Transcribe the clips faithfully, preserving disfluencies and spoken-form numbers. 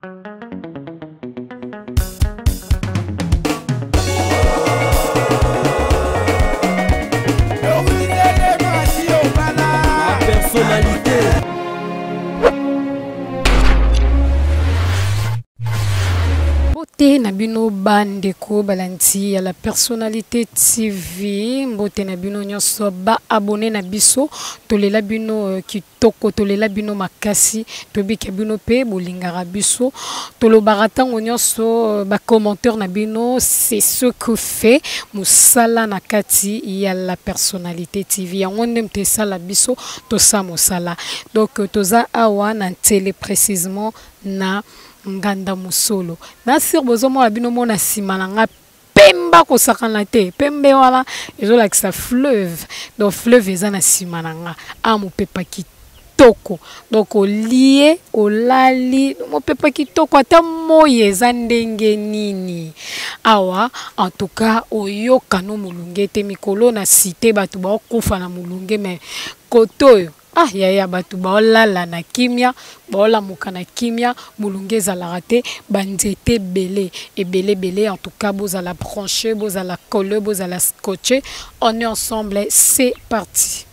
Personnalité. Mbote na bino bandeko balanti ya la personnalité T V, mbote na bino nyonso ba abonné na biso, tolela bino kitoko, tolela bino makasi, tobika bino pe bolingara biso, tolobaka tango nyonso ba commentaire na bino, c'est ce que fait musala na kati ya la personnalité T V. Yango ndem te sala biso to sa musala. Donc toza awa na télé précisément na nganda musolo na sir bozomo la bino mona sima na nga pemba ko sakana te pembe wala ezo like sa fleuve donc fleuve eza na sima na nga amu pepa kitoko donc o lié o lali mo pepa kitoko ata moye eza ndenge nini awa en tout cas oyoka no mulunge te mikolo na cité batu ba okufa na mulunge mais kotoyo ah ya ya batu baolala na kimia baola muka na kimia mulunge ezalaka te banzete belé et belé belé en tout cas bozala branché bozala collé bozala scotché, on est ensemble, c'est parti.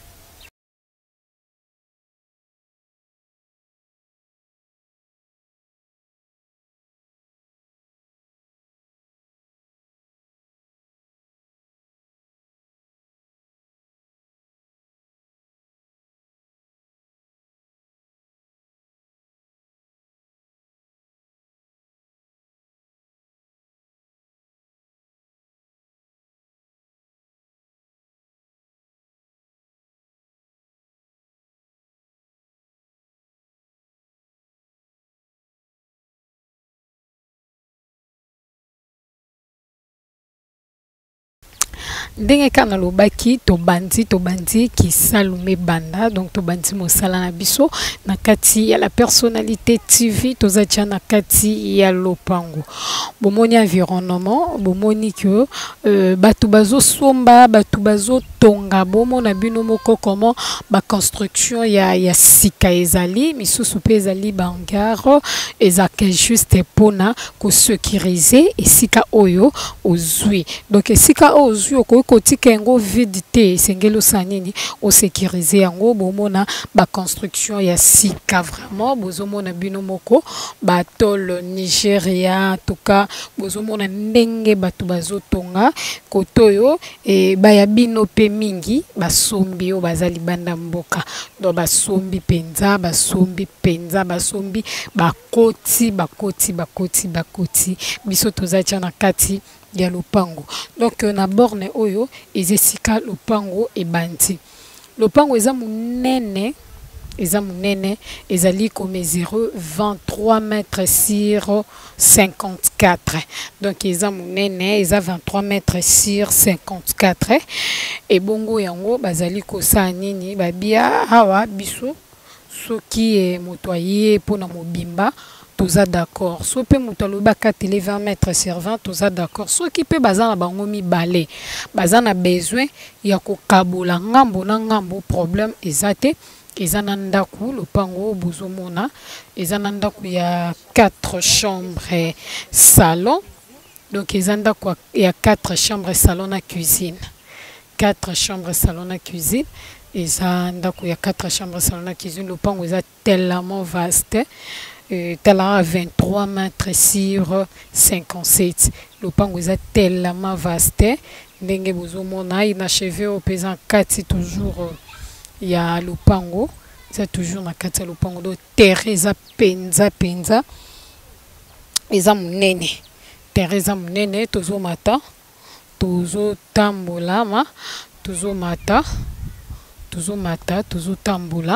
Ndenge kana lobaki to bandi to bandi ki salume banda donc to bandi mosala na biso na kati ya la personnalité T V tozatia na kati ya lopango bomoni environnement bomoni que euh, batu bazo somba batu bazo tonga bomona bino moko comment ba construction ya ya sika ezali misusu pe ezali bangar ezaka juste pona ko sécuriser esika oyo ozui donc esika ozui ko kotika yango vide te sengelo sanini o sécuriser yango bomona ba construction ya sika vraiment bozomona bino moko ba tol Nigeria en tout cas bozomona ndenge batu bazotonga kotoyo e ba ya bino pe mingi basombi o bazali banda mboka do basombi penza basombi penza basombi bakoti bakoti bakoti bakoti biso tozatia na kati ya lopango donc na borne oyo ezesika lopango e bandi lopango eza munene eza munene ezali comme zéro virgule vingt-trois mètres sur cinquante-quatre donc eza munene eza vingt-trois mètres sur cinquante-quatre et bongo yango bazali kosala nini babia awa biso soki e motoyer pona mobimba toza d'accord so pe mutaloba ka télé vingt mètres sur vingt toza d'accord so ki pe bazana bango mibale bazana besoin ya ko kabola ngambo na ngambo problème ezate ezana ndaku lopango bozomona ezana ndaku ya quatre chambres salon donc ezana ndaku ya quatre chambres salon na cuisine quatre chambres salon na cuisine ezana ndaku ya quatre chambres salon na cuisine lopango eza tellement vaste euh, tellement vingt-trois mètres sur cinquante-sept lopango eza tellement vaste ndenge bozomona inachevé au pesant kati toujours il y a lopango c'est toujours na kati ya lopango do Teresa penza penza eza munene Teresa munene tozo mata tozo tambola ma tozo mata tozo mata tozo tambola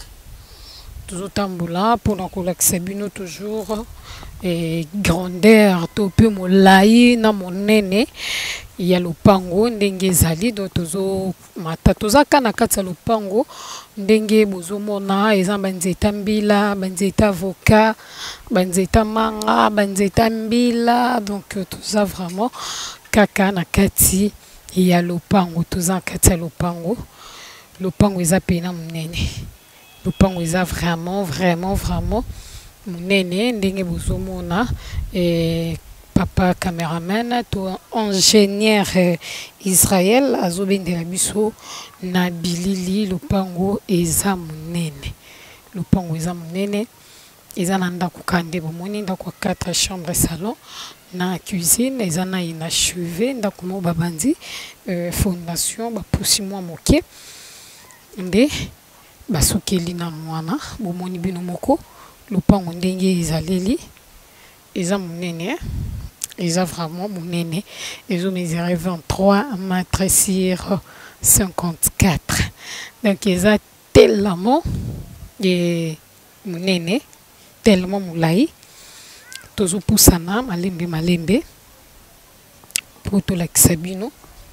tozo tambola pour na kolakisa bino toujours et grandeur to pe molai na monene ya lopango ndenge ezali do tozo mata toza kana kati ya lopango ndenge bozomona eza banzeta mbila banzeta avocat banzeta manga banzeta mbila donc toza vraiment kaka na kati ya lopango toza kati ya lopango lopango eza pena munene lopango eza vraiment vraiment vraiment munene ndenge bozomona eh, papa cameraman to ingénieur eh, Israël azobendela biso na bilili lupango eza munene lupango eza munene eza na ndako kande bomoni ndako quatre chambres salon na cuisine eza na inachevé ndako mo babandi euh, fondation bapusi mwa moke nde basukeli na mwana bomoni bino moko lupango ndenge ezaleli eza munene eza vraiment munene ezo mesurer vingt-trois mètres sur cinquante-quatre donc eza tellement et munene tellement moulai tozo pusana malembe malembe pour to lakisa bino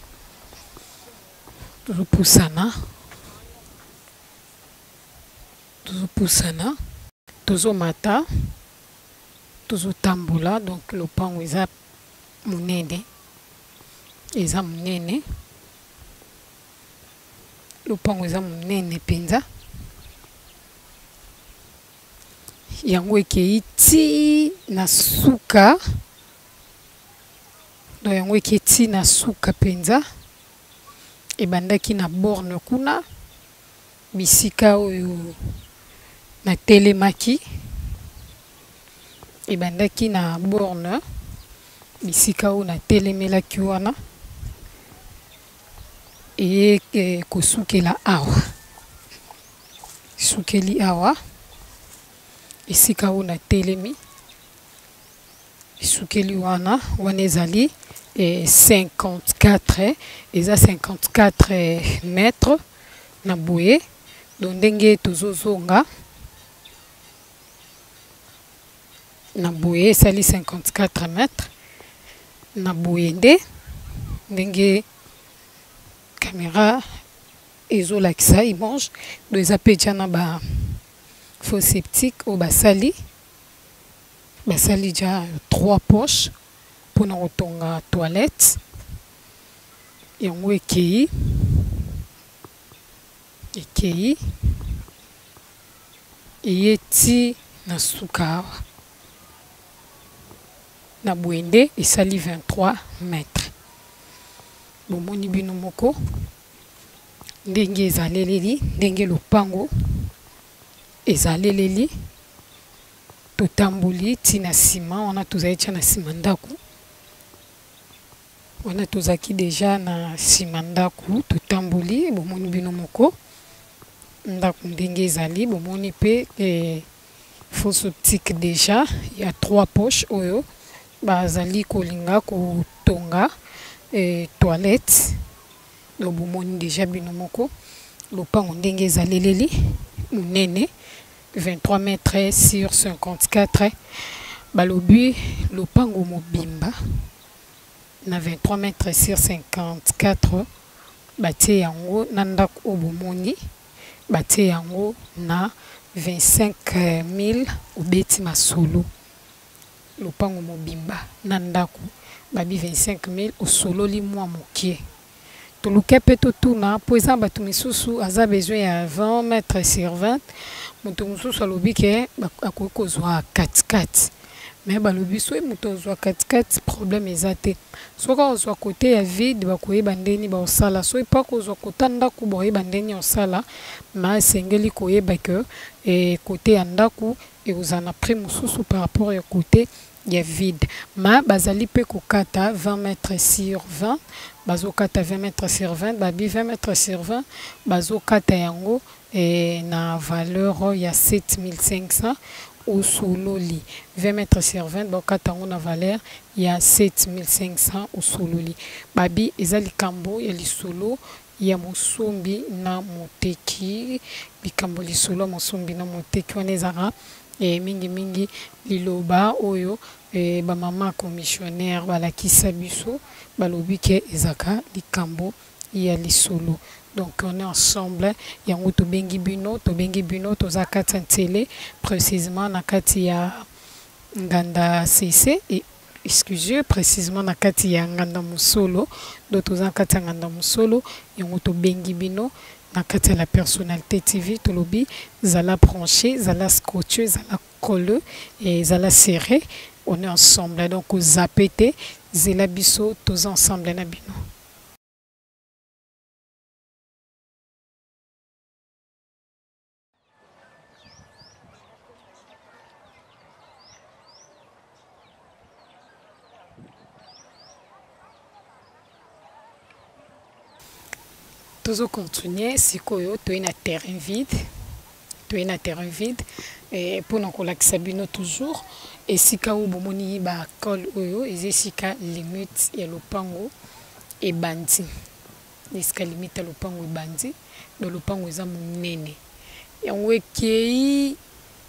tozo pusana tozo pusana tozo mata tozo tambola donc le pango eza munene eza munene le pango eza munene penza yango ekei ti na suka do yango ekei ti na suka penza ebandaki na borne kuna bisika oyo na telemaki ebandaki na borne bisika oyo na telemelaki wana eye e, kosukela awa sukeli awa esika oyo na telemi sukeli wana wana ezali eh, cinquante-quatre eza cinquante-quatre mètres na boye donc ndenge tozozonga na boye esali cinquante-quatre mètres na boye nde ndenge caméra ezolakisa image do eza pe tia na ba faux septique au basali basali déjà trois poches pour nous retonga toilette et on ekei ekei eyeti na suka na bwende esali vingt-trois mètres bomoni bino moko ndenge ezaleleli ndenge lopango ezaleleli totamboli tina sima wana tozali tia na sima ndako wana tozaki deja na sima ndako totamboli bomoni bino moko ndako ndenge ezali bomoni pe eh, fausse optique déjà il y a trois poches oyo bazali kolinga kotonga eh, toilette donc bomoni déjà bino moko lopango ndenge ezaleleli munene vingt-trois mètres sur cinquante-quatre balobi lopango mobimba na vingt-trois mètres sur cinquante-quatre batie yango na ndako obomoni batie yango na vingt-cinq mille obeti masolo lopango mobimba na ndako babi vingt-cinq mille osololi mwa mokie toluke pe totuna po eza bato misusu aza besoin ya vingt mètres sur vingt moto mosusu alobi ke akoki kozwa katikati mais balobi soki moto ozwa katikati problème eza te soki ozwa kote ya vide bakoyeba ndeni baosala soki mpa kozwa kota ndako bakoyeba ndeni osala ma esengeli koyeba ke e, kote ya ndako ekozala na prix mosusu par rapport ya kote ya vide ma bazali pe kokata vingt mètres sur vingt bazokata vingt mètres sur vingt babi vingt mètres sur vingt bazokata yango eh, na valeur ya sept mille cinq cents au sololi vingt mètres sur vingt bakata yango na valeur ya sept mille cinq cents au sololi babi eza likambo ya lisolo ya mosombi na moteki likambo lisolo ya mosombi na moteki wana ezaka e mingi mingi liloba oyo e ba mama commissionnaire balakisa biso balobi ke ezaka likambo ya lisolo donc on est ensemble yango to bengi bino to bengi bino to zakata télé précisément na kati ya nganda cc et excusez précisément na kati ya nganda musolo do to zakata nganda musolo yango to bengi bino na kati ya la personnalité T V tolobi zala branché zala scotché zala colleux et ezala serré. On est ensemble donc aux apété zela biso tous ensemble na bino. Toujours continuer sikoyo to na terrain vide. To na terrain vide et pour nous kolakisa bino toujours et sika u bomoni ba col oyo ezesika limite ya lopango e bandi. Esika limite ya lopango e bandi do lopango eza munene. Yango ekei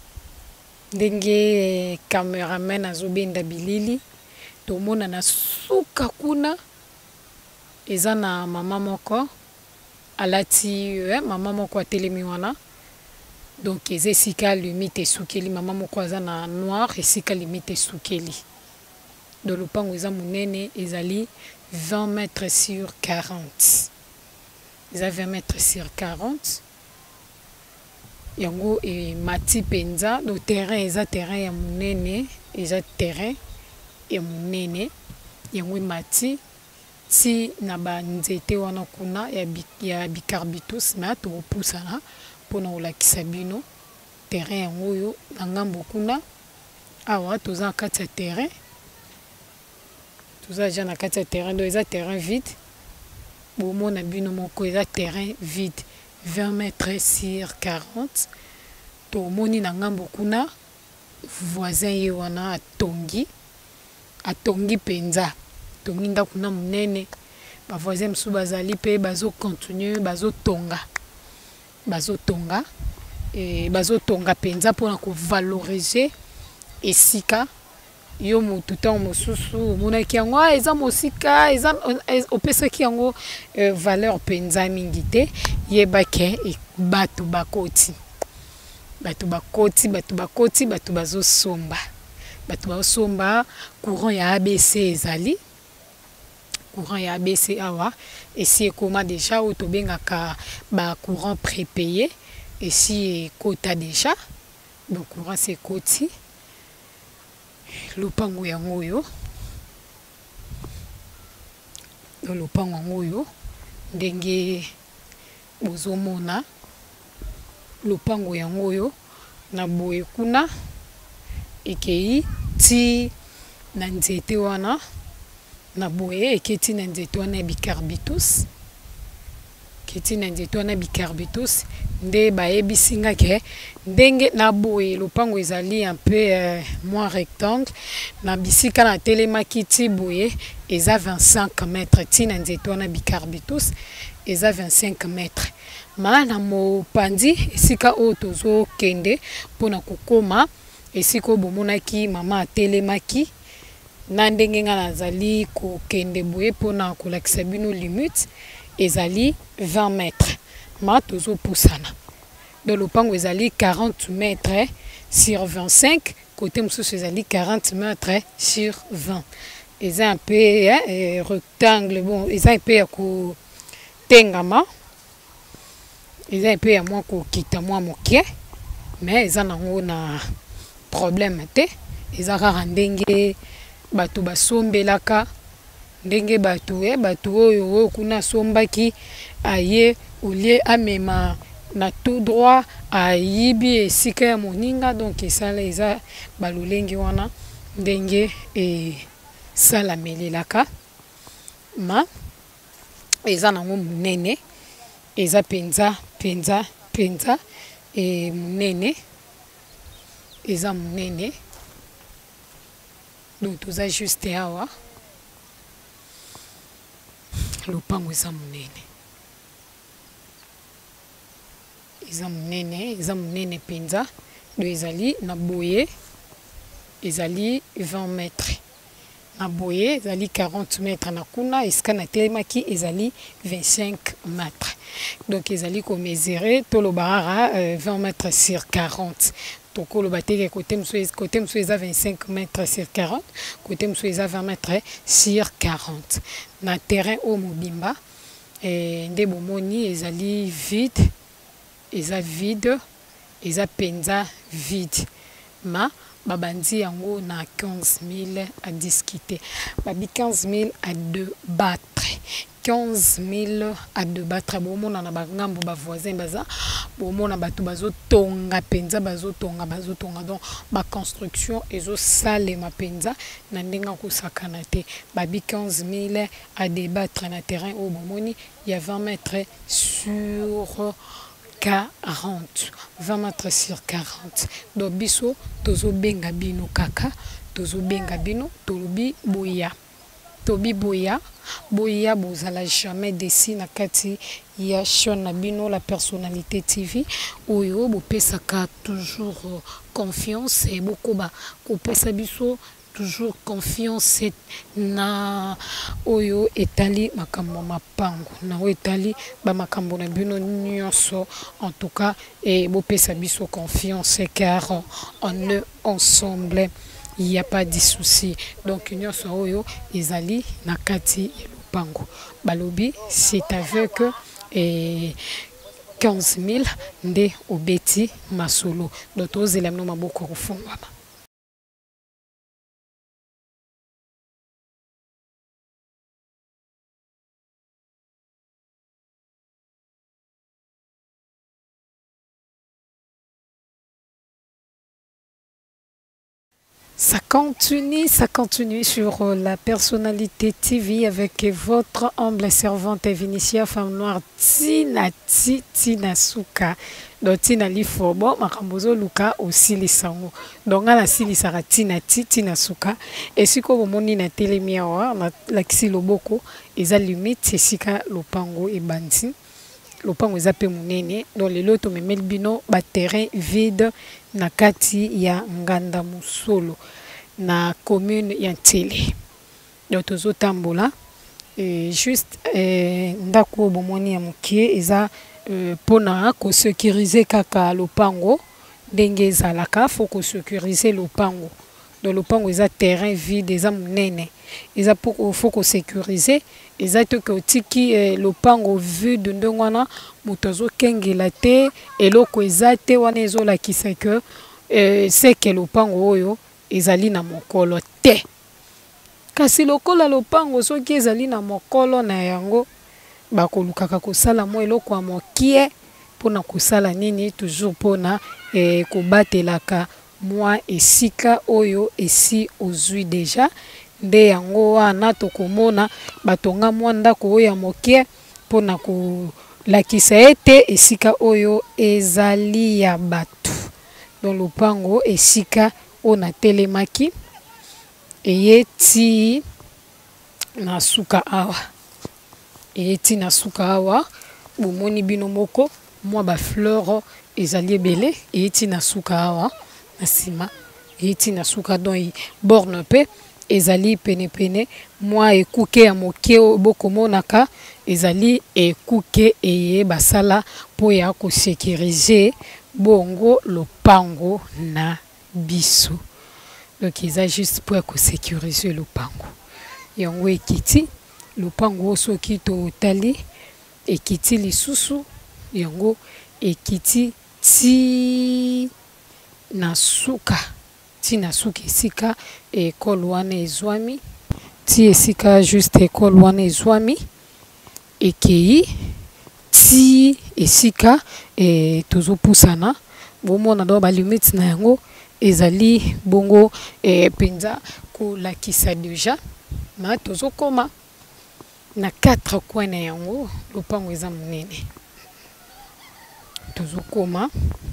ndenge cameraman azobenda bilili to mona na suka kuna eza na mama moko alati eh, mama moko atelemi wana. Donc ezesika limite soukeli mama moko aza na noir esika limite soukeli. Do lopango eza munene ezali vingt mètres sur quarante. Eza vingt mètres sur quarante. Yango e mati penza do terrain eza terrain ya munene eza terrain ya munene yango e mati si na ba nzete wana kuna ya bi, ya bicarbitus na to pusana pona olakisa bino terrain yango yo na ngambo kuna awa toza kati ya terrain toza ja na kati ya terrain do eza terrain vide bomona bino moko eza terrain vide vingt mètres sur quarante to moni na ngambo kuna voisin ye wana atongi atongi penza tongi ndako na munene ba voisin msu bazali pe bazo continuer bazo tonga bazo tonga et bazo tonga penza pona ko valoriser esika yo mutu tan mosusu monaki yango eza mosika eza opesaki yango euh, valeur penza mingi te yebake e bato bakoti bato bakoti bato bakoti bato bazo somba bato bazo somba courant ya A B C ezali courant ya A B C awa et si ekoma déjà ou to bengaka ba courant prépayé et si kota déjà donc courant c'est koti lopango yango yo do lopango yango yo ndenge bozomona lopango yango yo na boye kuna ekei ti na nzete wana na boye eketi na nzete wana bicarbitus keti na nzete wana bicarbitus nde bayebisinga ke ndenge na boye lopango ezali un peu euh, moins rectangle na bisika na telemaki ti boye eza vingt-cinq mètres ti na nzete wana bicarbitus eza vingt-cinq mètres ma na mopandi esika oyo tozokende mpona kokoma esika oyo bomonaki mama atelemaki na ndenge nga nazali kokende boye mpona kolakisa bino limite ezali vingt mètres ma tozopusana do lopango ezali quarante mètres sur vingt-cinq côté mosusu ezali quarante mètres sur vingt eza un peu hein, rectangle bon eza un peu ya kotengama eza un peu ya mwa kokita mwa moke mais eza nango na problème te eza kaka ndenge bato basombelaka ndenge bato eh bato oyo oyo kuna sombaki aye olie amema na tout droit ayibi esika ya moninga donc esala eza balolenge wana ndenge e sala melelaka ma eza nango munene eza penza penza penza e munene eza munene donc toza juste awa lopango eza munene eza munene eza munene penza do ezali na boye ezali vingt mètres na boye ezali quarante mètres na kuna esika na telemaki ezali vingt-cinq mètres donc ezali ko mesurer tolobara euh, vingt mètres sur quarante tokolo bateke côté mso côté mso eza vingt-cinq mètres sur quarante côté mso eza vingt mètres sur quarante na terrain au mobimba et nde bomoni ezali vide eza vide eza penza vide ma babandi yango na quinze mille à discuter. Babi quinze mille à débattre. quinze mille à débattre. Bon, on a bagambo ba voisin baza. Bon, on a batu bazo tonga penza bazo tonga bazo tonga. Donc, ba construction ezo sale ma penza na ndenga ko sakana te. Babi quinze mille à débattre na terrain au bomoni, il y a vingt mètres sur quarante. vingt mètres sur quarante. Donc, biso, tozo benga bino kaka, tozo benga bino, tolobi boya. Tobi boya, boya bozala jamais desi na kati ya Shona bino la personnalité T V. Oyo bo pesaka toujours confiance et beaucoup ba ko pesa biso toujours confiance na oyo etali makambo mapango na oyo etali ba makambo na bino nyonso. En tout cas et bo pesa biso confiance car on est ensemble, il n'y a pas de souci. Donc nyonso oyo ezali na kati ya lupango balobi c'est avec et quinze mille nde obeti masolo donc ozela mno maboko kufungwa. Ça continue, ça continue sur la personnalité T V avec votre humble servante Vinicia femme noire Tina Ti Tina Suka. Donc Tina Lifobo, Makambozo Luka aussi les sango. Donc à la sili sara Tina Ti Tina Suka. Et si ko bomoni na telemiawa na laxi loboko, eza limite c'est sika lopango et bandi. Lopango eza pe munene. Donc les loto memel bino ba terrain vide na kati ya nganda musolo na commune ya Ntele. Donc tozo tambola et juste eh, ndako bomoni ya mukie eza eh, pona ko sécuriser kaka lopango ndenge ezalaka faut ko sécuriser lopango. Donc lopango eza terrain vide eza munene eza pour faut ko sécuriser eza to ke otiki eh, lopango vide ndongwana mutozo kengela te eloko eza te wana ezolakisa ke eh, c'est que lopango oyo ezali na mokolo te. Kasi lokola lopango soki ezali na mokolo na yango bakolukaka kosala mo eloko ya mokie pona kosala nini toujours pona eh, kobatelaka mwa esika oyo esi ozwi deja nde yango wana tokomona batonga mwa ndako oyo ya mokie pona kolakisa ete esika oyo ezali ya batu. Donc lopango esika ona telemaki eyeti na suka awa eyeti na suka awa bomoni bino moko mwa ba fleur ezali ebele eyeti na suka awa na sima eyeti na suka don borne pe ezali pene pene mwa ekuke ya moke bokomonaka ezali ekuke eye basala po ya ko sécuriser bongo lopango na biso. Donc ils a juste pour que sécuriser le pango. Yango ekiti lopango soki to tali ekiti lisusu yango ekiti ti na suka ti na suka esika ekole wana ezwami ti esika juste ekole wana ezwami ekei ti esika e tozo pusana bomona do ba limite na yango ezali bongo e penza ko lakisa deja na tozo koma na quatre coins na yango lopango eza munene tozo koma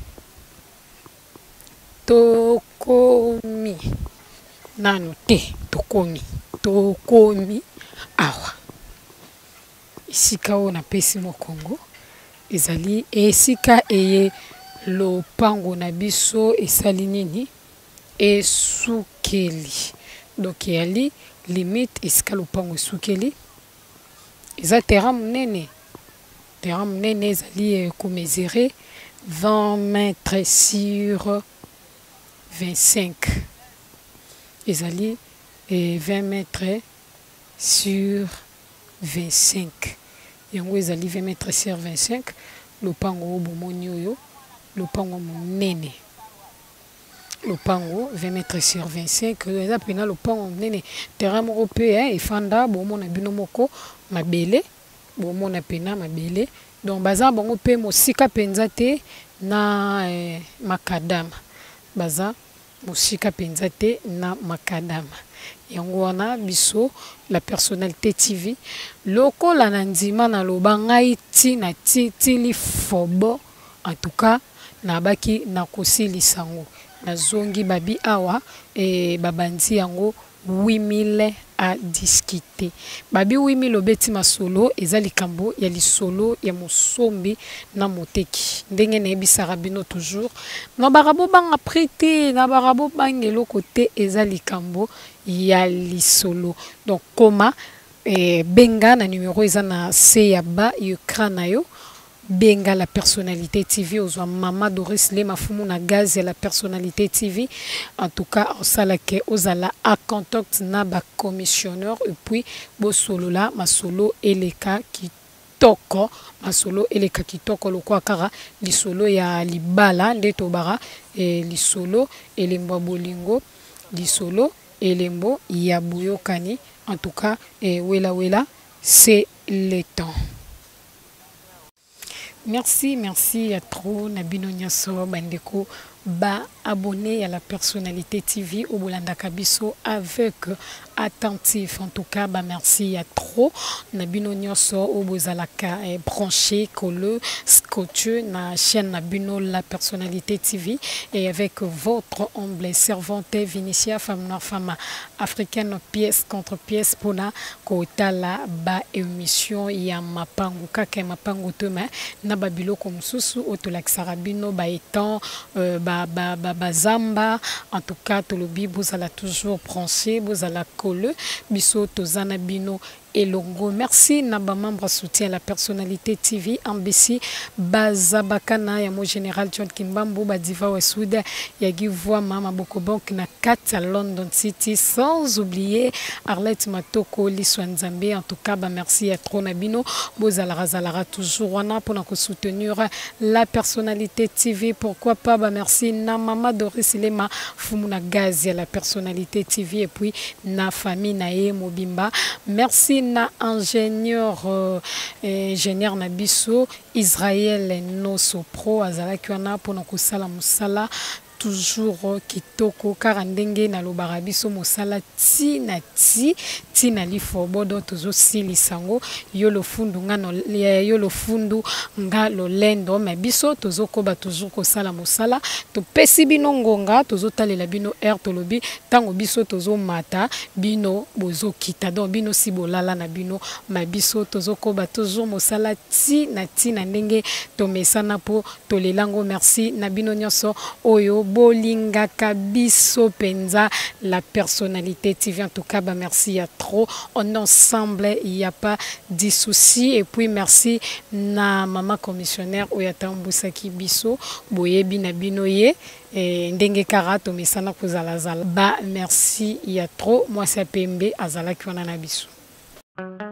tokomi nanu te tokomi tokomi awa esika o na pesi mo Congo ezali esika eye lopango na biso esali nini esukeli. Donc yali limite esika lopango esukeli eza terrain munene terrain munene ezali ko mesurer vingt mètres sur vingt-cinq ezali eh, vingt mètres sur vingt-cinq yango ezali vingt mètres sur vingt-cinq lopango bomoni oyo lopango munene lopango vingt mètres sur vingt-cinq eza pena lopango nene terrain moko pe hein efanda bomona bino moko mabele bomona pena mabele donc baza bango pe mosika penza te na eh, makadama baza mosika penza te na makadama yango wana biso la personnalité T V lokola na ndima na loba ngai ti na ti ti li fobo en tout cas na baki na kosilisa yango na zongi babi awa e babandi yango huit mille à discuter babi huit mille obeti masolo eza likambo ya lisolo ya mosombi na moteki ndenge na ebisaka bino toujours na barabo banga prité na barabo bangelo côté eza likambo ya lisolo donc koma eh, benga na numéro eza na se ya ba écran na yo benga la personnalité T V aux Mama Doris le mafumu na gaz ya la personnalité T V en tout cas osala ke ozala à contact na ba commissionneur et puis bo solo la masolo eleka ki toko masolo eleka kitoko lokwa kara lisolo ya libala nde tobara e lisolo elembo bolingo lisolo elembo ya buyokani en tout cas e wela wela c'est le temps. Merci, merci à trop Nabino Nyaso Bandeko ba abonné à la personnalité T V au Bolanda Kabiso avec attentif en tout cas bah merci à trop Nabino Nyaso au Bozalaka branché collé scotché na chaîne Nabino la personnalité T V et avec votre humble servante Vinicia femme noire femme africaine pièce contre pièce pour na kotala ba émission ya mapangu kaka mapangu toma na babilo comme susu otolaksara bino ba étant euh, ba ba ba bazamba en tout cas tolobi bozala toujours branché bozala collé biso tozana bino elongo merci na ba membre soutien la personnalité T V ambisi bazabakana ya mo général John Kimbambo ba diva wa Souda ya givwa mama boko bank na quatre à London City sans oublier Arlette Matoko Liswanzambe en tout cas ba merci à trop nabino bozala razalara toujours wana pour nous soutenir la personnalité T V pourquoi pas ba merci na mama Doris Lema fumuna gaz ya la personnalité T V et puis na famille na e mobimba merci na ingénieur euh, ingénieur Nabiso Israël Noso Pro azalaki wana pona kosala musala toujours kitoko karandenge na lobarabiso mosala ti na ti ti na lifobodo tozo silisango yo lo fundu ngano yo lo fundu nga lo lendo mais biso tozo koba toujours kosala mosala to pesi bino ngonga tozo talela bino air tolobi tango biso tozo mata bino bozo kita donc bino si bolala na bino ma biso tozo koba toujours mosala ti na ti na ndenge to mesana po to lelango merci na bino nyoso oyo bolinga kabiso penza la personnalité T V en tout cas bah merci à trop on ensemble il y a pas de soucis et puis merci na maman commissionnaire oyatambusaki biso boyebi na binoye et ndenge karato mesana kozala zala bah merci il y a trop moi c'est P M B azala ki wana na biso.